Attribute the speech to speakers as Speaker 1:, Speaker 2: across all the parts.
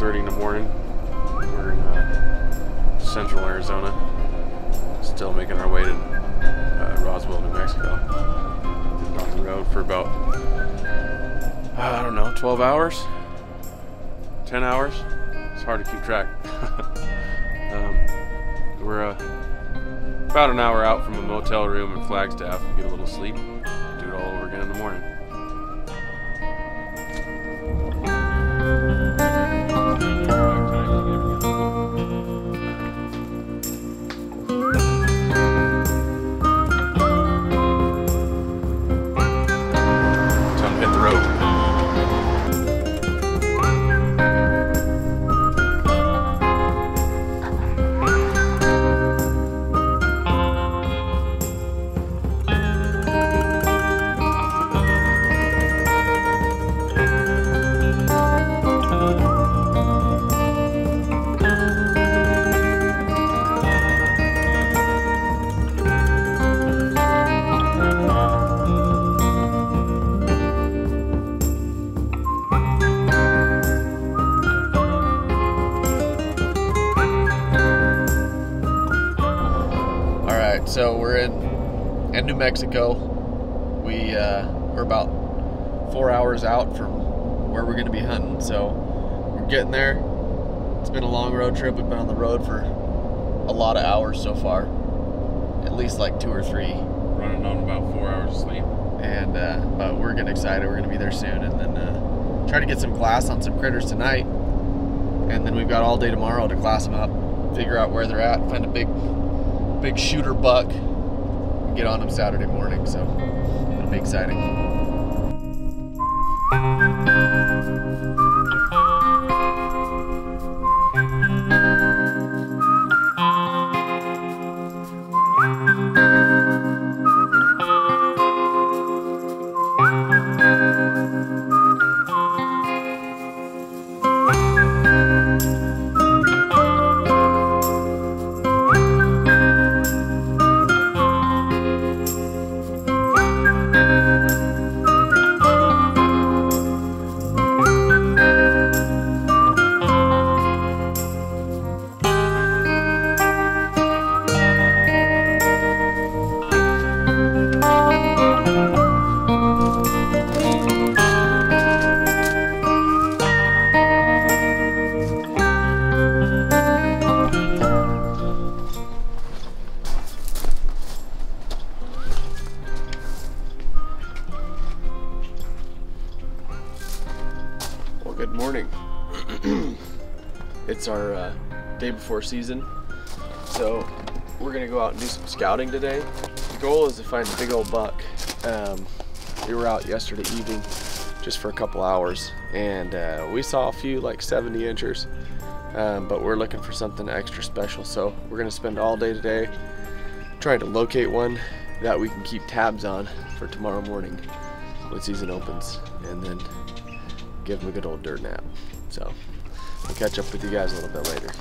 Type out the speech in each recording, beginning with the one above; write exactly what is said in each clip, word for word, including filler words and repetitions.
Speaker 1: thirty in the morning. We're in uh, central Arizona. Still making our way to uh, Roswell, New Mexico. Been on the road for about, uh, I don't know, twelve hours? ten hours? It's hard to keep track. um, we're uh, about an hour out from a motel room in Flagstaff. Get a little sleep, do it all over again in the morning. Time to hit the road. So we're in, in New Mexico. We, uh, we're about four hours out from where we're going to be hunting. So we're getting there. It's been a long road trip. We've been on the road for a lot of hours so far. At least like two or three.
Speaker 2: Running on about four hours of sleep.
Speaker 1: And, uh, but we're getting excited. We're going to be there soon. And then uh, try to get some glass on some critters tonight. And then we've got all day tomorrow to glass them up, figure out where they're at, find a big big shooter buck, get on them Saturday morning, so it'll be exciting. Good morning. It's our uh, day before season, so we're gonna go out and do some scouting today. The goal is to find a big old buck. Um, we were out yesterday evening just for a couple hours, and uh, we saw a few like seventy inchers, um, but we're looking for something extra special. So we're gonna spend all day today trying to locate one that we can keep tabs on for tomorrow morning when season opens, and then give them a good old dirt nap. So I'll catch up with you guys a little bit later.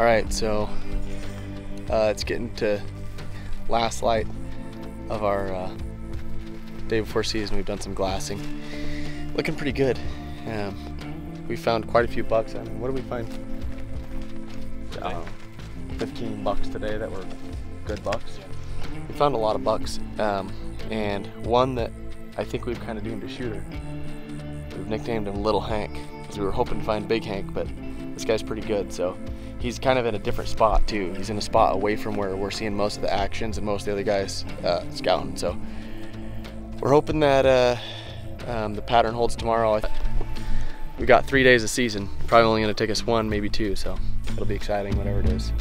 Speaker 1: All right, so uh, it's getting to last light of our uh, day before season. We've done some glassing. Looking pretty good. Um, we found quite a few bucks. I mean, what did we find? Uh, fifteen bucks today that were good bucks. We found a lot of bucks, um, and one that I think we've kind of deemed a shooter. We've nicknamed him Little Hank because we were hoping to find Big Hank, but this guy's pretty good. So he's kind of in a different spot too. He's in a spot away from where we're seeing most of the actions and most of the other guys uh, scouting. So we're hoping that uh, um, the pattern holds tomorrow. We got three days of season. Probably only going to take us one, maybe two. So it'll be exciting, whatever it is.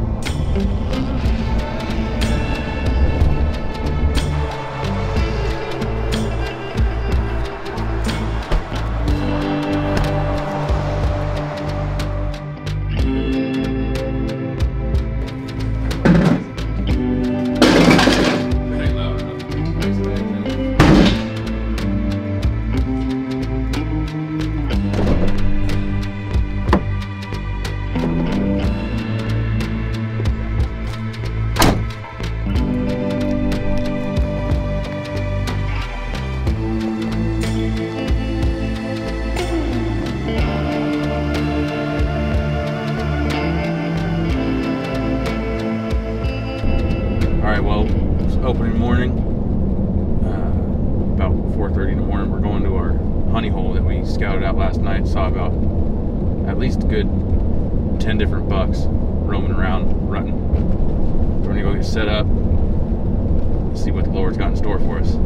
Speaker 2: Opening morning, uh, about four thirty in the morning, we're going to our honey hole that we scouted out last night. Saw about at least a good ten different bucks roaming around, rutting. We're gonna go get set up, see what the Lord's got in store for us.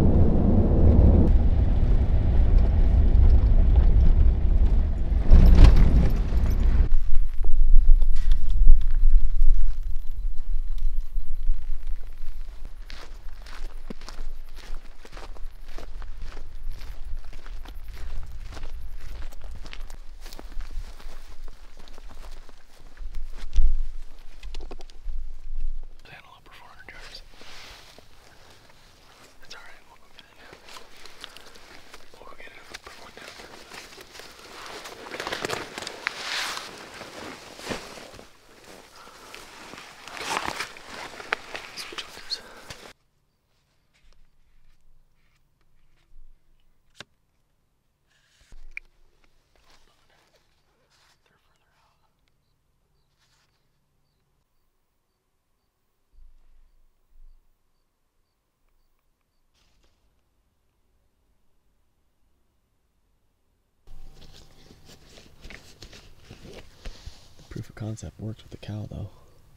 Speaker 1: Proof of concept works with the cow though.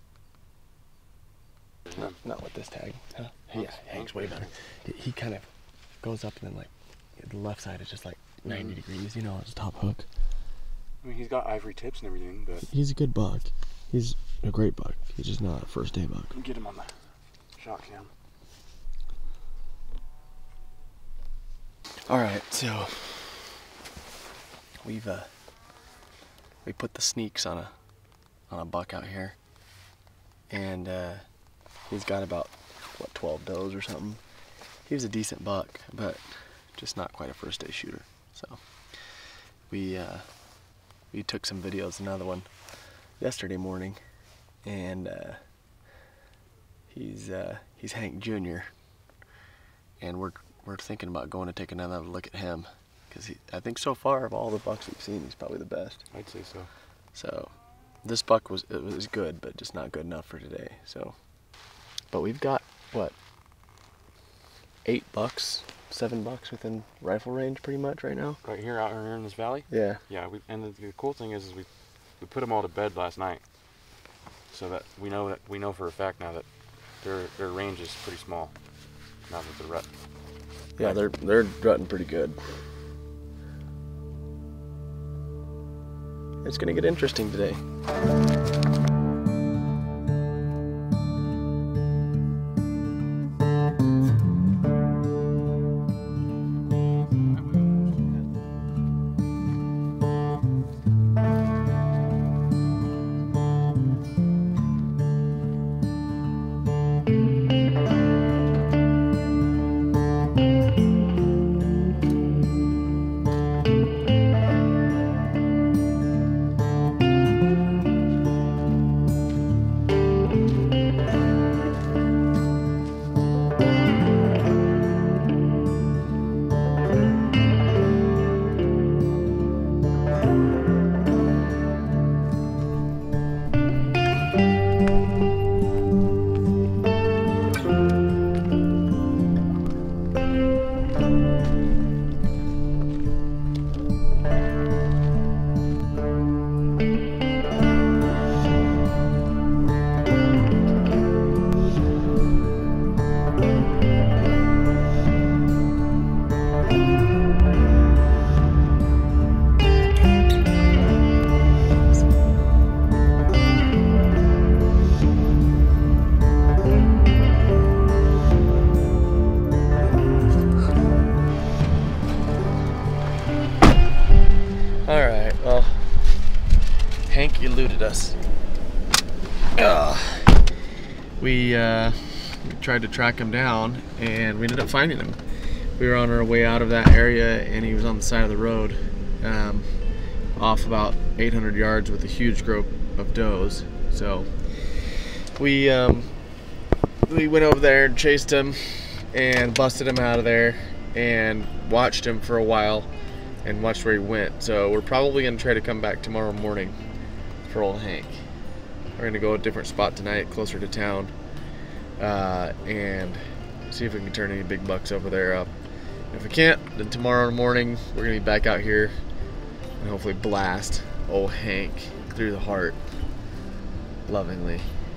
Speaker 1: Not, not with this tag. Huh? Yeah, Hank's way better. He, he kind of goes up and then like the left side is just like ninety degrees, you know, it's a top hook.
Speaker 3: I mean, he's got ivory tips and everything, but
Speaker 1: he's a good buck. He's a great buck. He's just not a first day buck.
Speaker 3: Get him on the shot cam.
Speaker 1: All right, so we've uh, we put the sneaks on a on a buck out here, and uh, he's got about what twelve does or something. He was a decent buck, but just not quite a first day shooter. So we uh, we took some videos, another one yesterday morning, and uh, he's uh, he's Hank Junior, and we're we're thinking about going to take another look at him, because I think so far of all the bucks we've seen, he's probably the best.
Speaker 3: I'd say so.
Speaker 1: So this buck was it was good, but just not good enough for today. So, but we've got what eight bucks, seven bucks within rifle range, pretty much right now.
Speaker 3: Right here, out here in this valley.
Speaker 1: Yeah.
Speaker 3: Yeah. We, and the, the cool thing is, is we we put them all to bed last night, so that we know that we know for a fact now that their their range is pretty small. Now that they're rut.
Speaker 1: Yeah, they're they're rutting pretty good. It's gonna get interesting today. Uh, we, uh, we tried to track him down, and we ended up finding him. We were on our way out of that area, and he was on the side of the road, um, off about eight hundred yards with a huge group of does. So we um, we went over there and chased him and busted him out of there and watched him for a while and watched where he went. So we're probably gonna try to come back tomorrow morning for old Hank. We're gonna go a different spot tonight, closer to town, uh, and see if we can turn any big bucks over there up. If we can't, then tomorrow morning we're gonna be back out here and hopefully blast old Hank through the heart lovingly.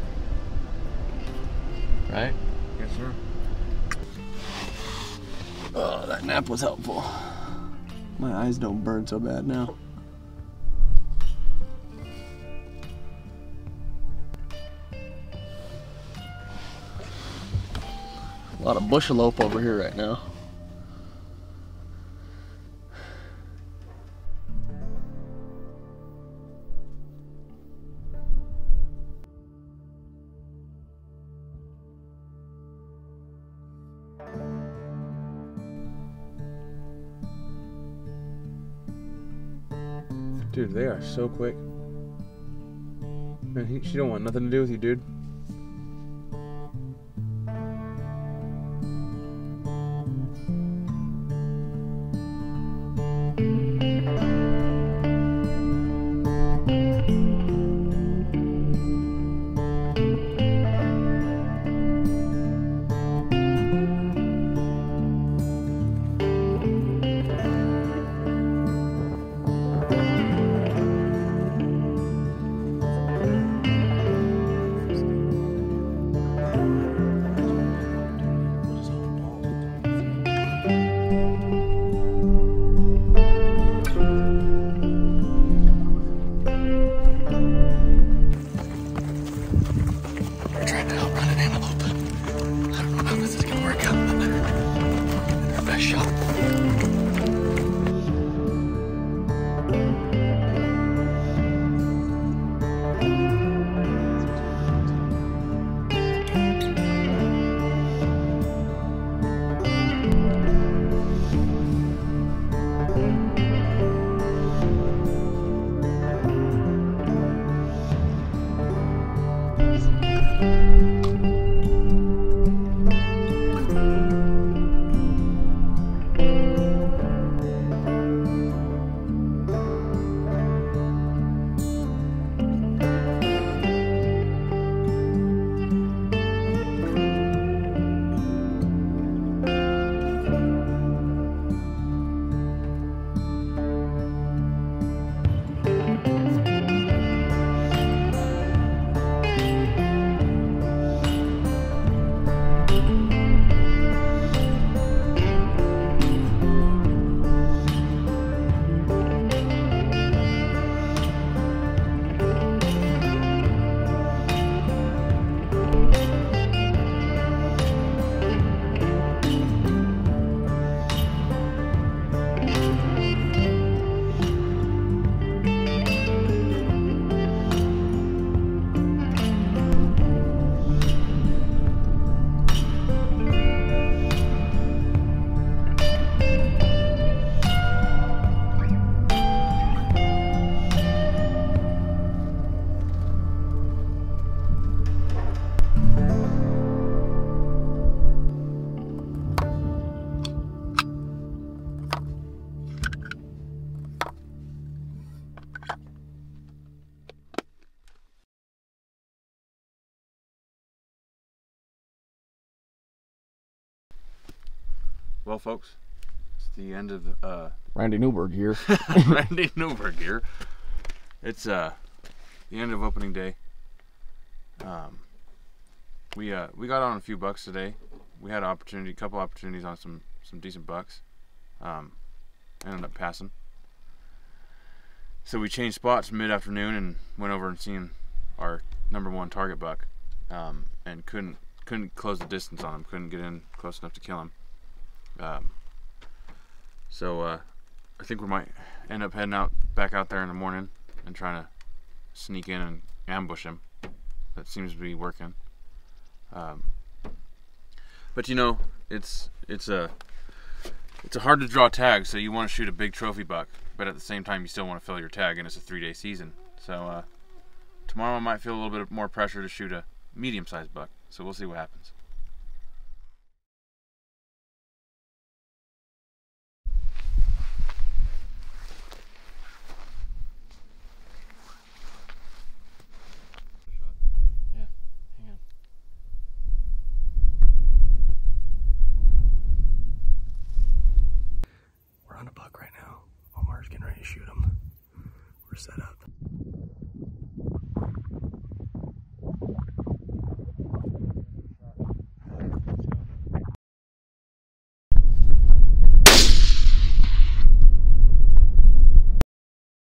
Speaker 1: Right?
Speaker 3: Yes, sir.
Speaker 1: Oh, that nap was helpful. My eyes don't burn so bad now. A lot of bushalope over here right now.
Speaker 2: Dude, they are so quick. Man, he, she don't want nothing to do with you, dude. Well, folks, it's the end of the, uh...
Speaker 1: Randy Newberg here.
Speaker 2: Randy Newberg here. It's, uh, the end of opening day. Um, we, uh, we got on a few bucks today. We had an opportunity, a couple opportunities on some, some decent bucks. Um, ended up passing. So we changed spots mid-afternoon and went over and seen our number one target buck. Um, and couldn't, couldn't close the distance on him. Couldn't get in close enough to kill him. Um, so uh, I think we might end up heading out back out there in the morning and trying to sneak in and ambush him. that seems to be working. Um, but you know, it's it's a it's a hard to draw tag, so you want to shoot a big trophy buck, but at the same time you still want to fill your tag, and it's a three-day season. So uh, tomorrow I might feel a little bit more pressure to shoot a medium-sized buck. So we'll see what happens.